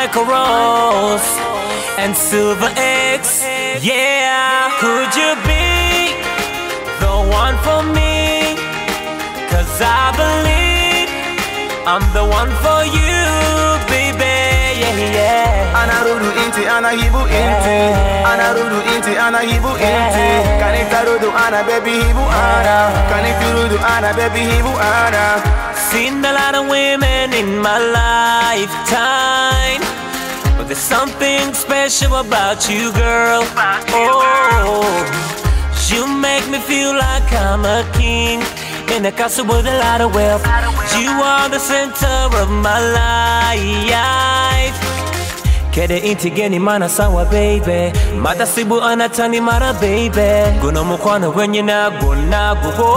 Michael Rose and Silver X. Yeah, could you be the one for me? 'Cause I believe I'm the one for you, baby. Yeah, yeah. Anarudu inti, anahibu inti. Anarudu inti, anahibu inti. Kanitarudu ana baby hibu ana. Kanitirudu ana baby hibu ana. Seen a lot of women in my lifetime, but there's something special about you, girl. Oh, you make me feel like I'm a king in a castle with a lot of wealth. You are the center of my life. Kede inti geni mana sawa baby. Mata sibu anatani mara baby. Guno mukwana wenye na guna gugo.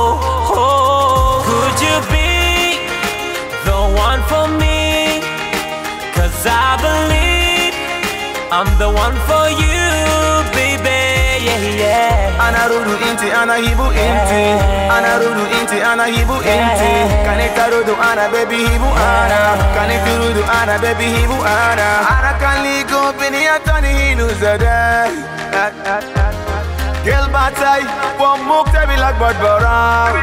Could you be the one for me? 'Cause I believe I'm the one for you, baby. Yeah, yeah. Anarudu inti, anahibu inti. Anarudu inti, anahibu inti. Kanitarudu ana baby hibu ana. Kanitirudu ana baby hibu ana. Ana kanligo bini atani hinu zade. Girl batai, one mukte bilak badbara.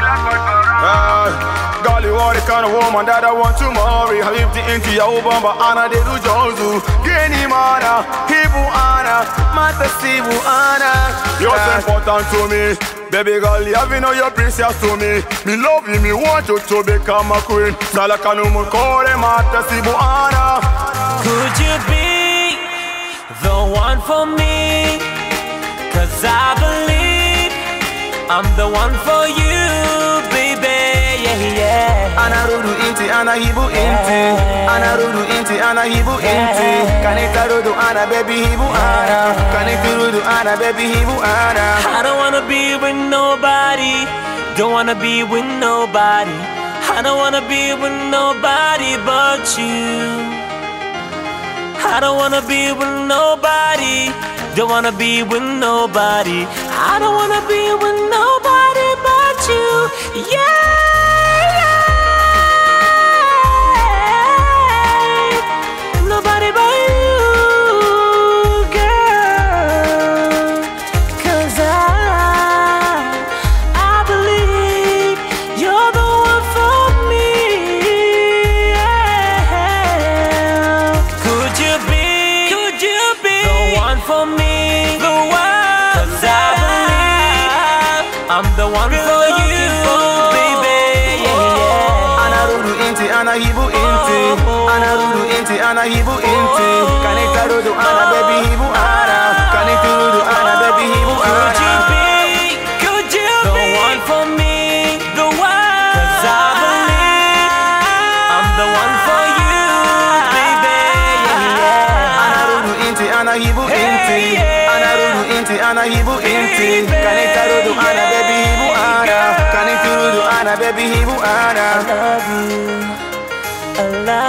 Girl, you are the kind of woman that I want to marry. I live the inti ya ubamba ana de du jozu. Geni mana, hibu ana, mata sibu ana. You're so important to me, baby girl. You have know you're precious to me. Me love you, me want you to become a queen. Salakanu mukore mata sibu ana. Could you be the one for me? 'Cause I believe I'm the one for you, baby. Yeah, yeah. Anarudu inti, anahibu inti. Anarudu inti, anahibu inti. Kanitarudu ana baby hibu ana. Kanitirudu ana baby hibu ana. I don't wanna be with nobody. Don't wanna be with nobody. I don't wanna be with nobody but you. I don't wanna be with nobody. Don't wanna be with nobody. I don't wanna be with nobody but you. Yeah. Nobody but you, girl. 'Cause I believe you're the one for me. Yeah. Could you be the one for me? The one. 'Cause I believe I'm the one for you, baby. Yeah, yeah. Anarudu inti, anahibu inti. Anarudu inti, anahibu inti. Kanitarudu ana baby hibu ana. Kanitirudu ana baby hibu ana. Could you be the one for me? The one. 'Cause I believe I'm the one for you, baby. Yeah, yeah. Anarudu inti, anahibu inti. Anarudu inti, anahibu inti. Kanitarudu ana baby hibu ana. Kanitirudu ana baby hibu ana. I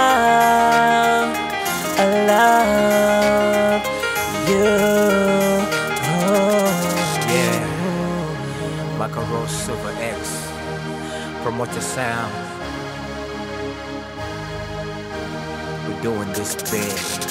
love you. Oh. Yeah, Michael Rose, Silver X, promote the sound. We're doing this big.